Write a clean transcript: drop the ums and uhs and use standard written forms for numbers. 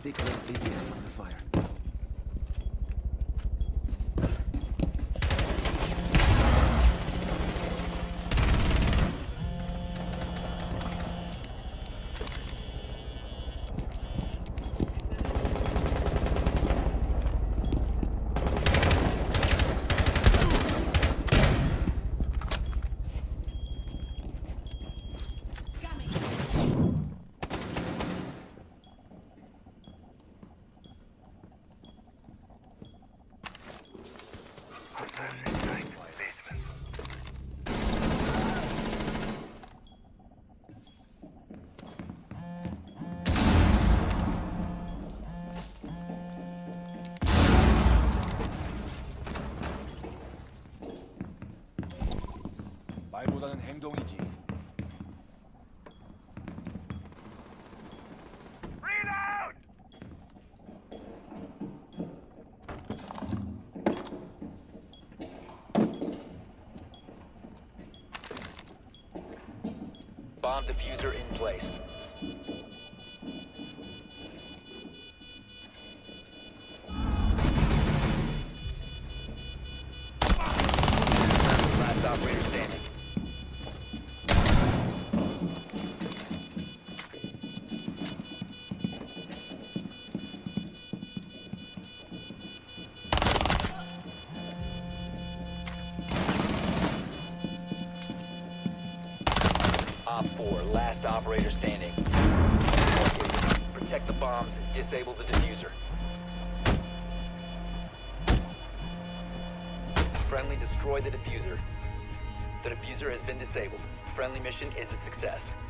Stick with ABS on the fire. 말보다는 행동이지. Bomb diffuser in place. Last operator standing. Op 4, last operator standing. Protect the bombs and disable the diffuser. Friendly, destroy the diffuser. The diffuser has been disabled. Friendly mission is a success.